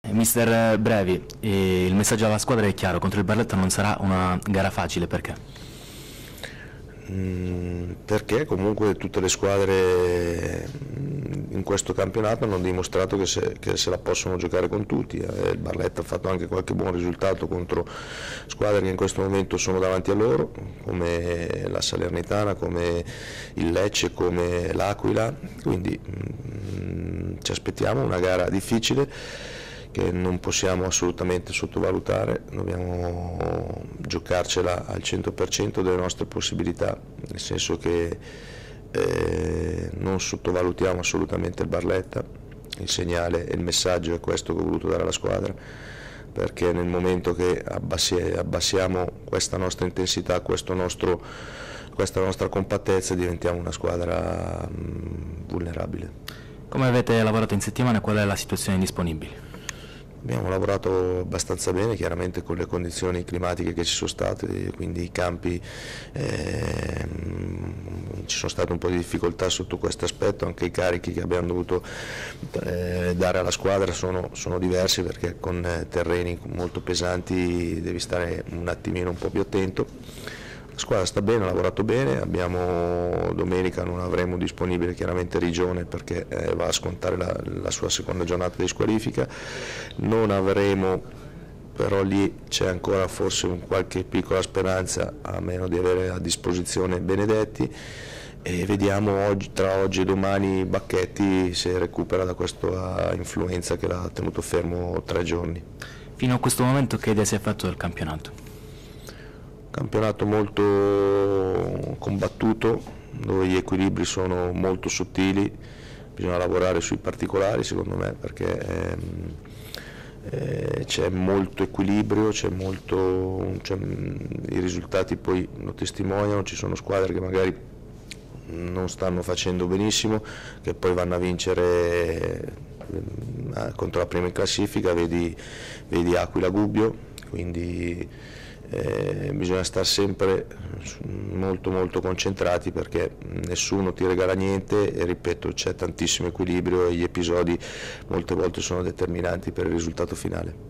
Mister Brevi, il messaggio alla squadra è chiaro, contro il Barletta non sarà una gara facile, perché? Perché comunque tutte le squadre in questo campionato hanno dimostrato che se la possono giocare con tutti. Il Barletta ha fatto anche qualche buon risultato contro squadre che in questo momento sono davanti a loro, come la Salernitana, come il Lecce, come l'Aquila, quindi ci aspettiamo una gara difficile che non possiamo assolutamente sottovalutare, dobbiamo giocarcela al 100% delle nostre possibilità, nel senso che non sottovalutiamo assolutamente il Barletta. Il segnale e il messaggio è questo che ho voluto dare alla squadra, perché nel momento che abbassiamo questa nostra intensità, questa nostra compattezza, diventiamo una squadra vulnerabile. Come avete lavorato in settimana e qual è la situazione disponibile? Abbiamo lavorato abbastanza bene, chiaramente con le condizioni climatiche che ci sono state, quindi i campi ci sono state un po' di difficoltà sotto questo aspetto, anche i carichi che abbiamo dovuto dare alla squadra sono diversi, perché con terreni molto pesanti devi stare un attimino un po' più attento. La squadra sta bene, ha lavorato bene, domenica non avremo disponibile chiaramente Rigione, perché va a scontare la sua seconda giornata di squalifica, non avremo, però lì c'è ancora forse qualche piccola speranza, a meno di avere a disposizione Benedetti, e vediamo tra oggi e domani Bacchetti se recupera da questa influenza che l'ha tenuto fermo 3 giorni. Fino a questo momento che idea si è fatto del campionato? Campionato molto combattuto, dove gli equilibri sono molto sottili, bisogna lavorare sui particolari secondo me, perché c'è molto equilibrio, i risultati poi lo testimoniano, ci sono squadre che magari non stanno facendo benissimo, che poi vanno a vincere contro la prima in classifica, vedi Aquila Gubbio, quindi bisogna stare sempre molto concentrati, perché nessuno ti regala niente e, ripeto, c'è tantissimo equilibrio e gli episodi molte volte sono determinanti per il risultato finale.